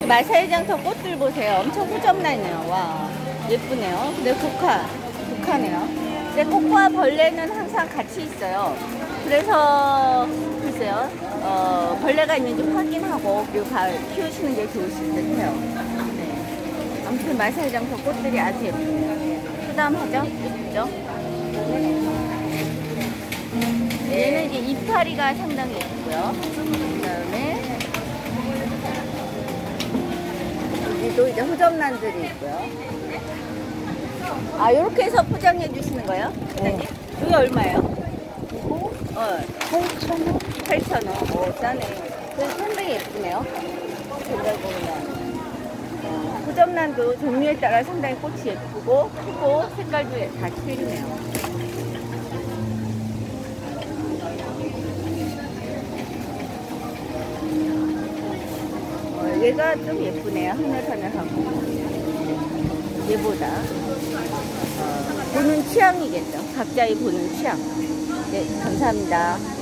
마사회장터 꽃들 보세요. 엄청 후점나네요. 와, 예쁘네요. 근데 국화네요. 근데 꽃과 벌레는 항상 같이 있어요. 그래서 글쎄요, 벌레가 있는지 확인하고 그리고 키우시는 게 좋으실 듯해요. 네. 아무튼 마사회장터 꽃들이 아주 예쁘네요. 그다음하죠? 예쁘죠? 얘는 이제 이파리가 상당히 예쁘고요. 그다음에 여기도 이제 후점란들이 있고요. 아, 요렇게 해서 포장해 주시는 거예요? 사장님? 이게 얼마예요? 8,000원? 8,000원. 오, 싸네. 그래서 상당히 예쁘네요. 색깔 보면. 후점란도 종류에 따라 상당히 꽃이 예쁘고, 크고, 색깔도 다 틀리네요. 얘가 좀 예쁘네요. 하늘하늘하고. 얘보다. 보는 취향이겠죠. 각자의 보는 취향. 네, 감사합니다.